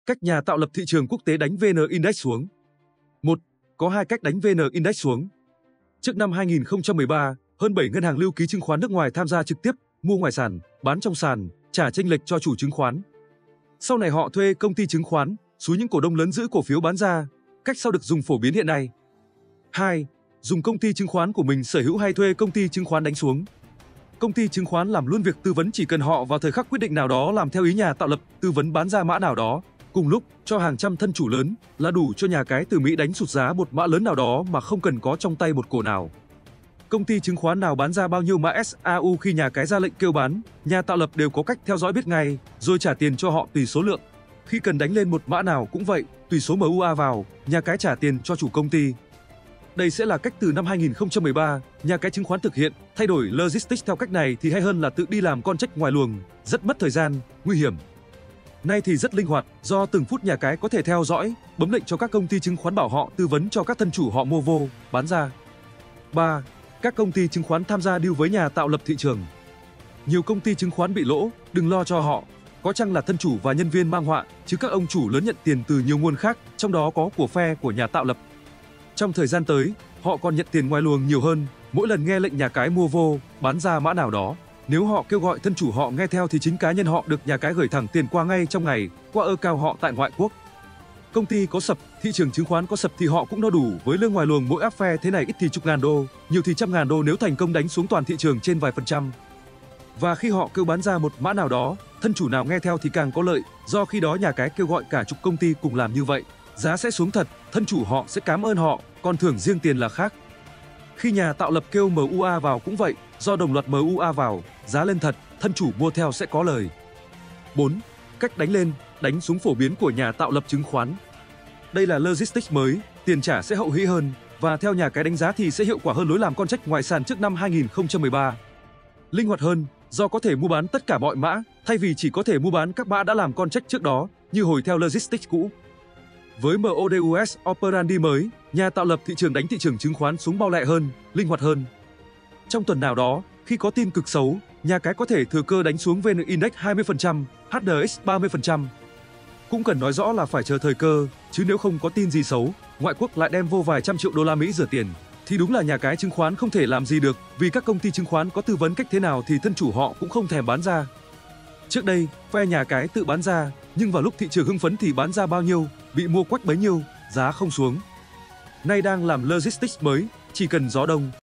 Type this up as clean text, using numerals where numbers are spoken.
Cách nhà tạo lập thị trường quốc tế đánh VN Index xuống. 1. Có hai cách đánh VN Index xuống. Trước năm 2013, hơn 7 ngân hàng lưu ký chứng khoán nước ngoài tham gia trực tiếp, mua ngoài sàn, bán trong sàn, trả chênh lệch cho chủ chứng khoán. Sau này họ thuê công ty chứng khoán, xúi những cổ đông lớn giữ cổ phiếu bán ra. Cách sau được dùng phổ biến hiện nay. 2. Dùng công ty chứng khoán của mình sở hữu hay thuê công ty chứng khoán đánh xuống. Công ty chứng khoán làm luôn việc tư vấn, chỉ cần họ vào thời khắc quyết định nào đó làm theo ý nhà tạo lập, tư vấn bán ra mã nào đó, cùng lúc cho hàng trăm thân chủ lớn là đủ cho nhà cái từ Mỹ đánh sụt giá một mã lớn nào đó mà không cần có trong tay một cổ nào. Công ty chứng khoán nào bán ra bao nhiêu mã SAU khi nhà cái ra lệnh kêu bán, nhà tạo lập đều có cách theo dõi biết ngay, rồi trả tiền cho họ tùy số lượng. Khi cần đánh lên một mã nào cũng vậy, tùy số MUA vào, nhà cái trả tiền cho chủ công ty. Đây sẽ là cách từ năm 2013, nhà cái chứng khoán thực hiện. Thay đổi logistics theo cách này thì hay hơn là tự đi làm con check ngoài luồng, rất mất thời gian, nguy hiểm. Nay thì rất linh hoạt, do từng phút nhà cái có thể theo dõi, bấm lệnh cho các công ty chứng khoán bảo họ tư vấn cho các thân chủ họ mua vô, bán ra. 3. Các công ty chứng khoán tham gia deal với nhà tạo lập thị trường. Nhiều công ty chứng khoán bị lỗ, đừng lo cho họ. Có chăng là thân chủ và nhân viên mang họa, chứ các ông chủ lớn nhận tiền từ nhiều nguồn khác, trong đó có của phe của nhà tạo lập. Trong thời gian tới, họ còn nhận tiền ngoài luồng nhiều hơn, mỗi lần nghe lệnh nhà cái mua vô, bán ra mã nào đó. Nếu họ kêu gọi thân chủ họ nghe theo thì chính cá nhân họ được nhà cái gửi thẳng tiền qua ngay trong ngày, qua account họ tại ngoại quốc. Công ty có sập, thị trường chứng khoán có sập thì họ cũng no đủ với lương ngoài luồng mỗi áp phe thế này, ít thì chục ngàn đô, nhiều thì trăm ngàn đô nếu thành công đánh xuống toàn thị trường trên vài %. Và khi họ kêu bán ra một mã nào đó, thân chủ nào nghe theo thì càng có lợi, do khi đó nhà cái kêu gọi cả chục công ty cùng làm như vậy, giá sẽ xuống thật, thân chủ họ sẽ cảm ơn họ, còn thưởng riêng tiền là khác. Khi nhà tạo lập kêu MUA vào cũng vậy, do đồng loạt MUA vào, giá lên thật, thân chủ mua theo sẽ có lời. 4. Cách đánh lên, đánh xuống phổ biến của nhà tạo lập chứng khoán. Đây là logistics mới, tiền trả sẽ hậu hĩ hơn, và theo nhà cái đánh giá thì sẽ hiệu quả hơn lối làm con check ngoài sàn trước năm 2013. Linh hoạt hơn, do có thể mua bán tất cả mọi mã, thay vì chỉ có thể mua bán các mã đã làm con check trước đó, như hồi theo logistics cũ. Với MODUS operandi mới, nhà tạo lập thị trường đánh thị trường chứng khoán xuống bao lẹ hơn, linh hoạt hơn. Trong tuần nào đó, khi có tin cực xấu, nhà cái có thể thừa cơ đánh xuống VN Index 20%, HNX 30%. Cũng cần nói rõ là phải chờ thời cơ, chứ nếu không có tin gì xấu, ngoại quốc lại đem vô vài trăm triệu đô la Mỹ rửa tiền, thì đúng là nhà cái chứng khoán không thể làm gì được, vì các công ty chứng khoán có tư vấn cách thế nào thì thân chủ họ cũng không thèm bán ra. Trước đây, phe nhà cái tự bán ra, nhưng vào lúc thị trường hưng phấn thì bán ra bao nhiêu, bị mua quách bấy nhiêu, giá không xuống. Nay đang làm logistics mới, chỉ cần gió đông,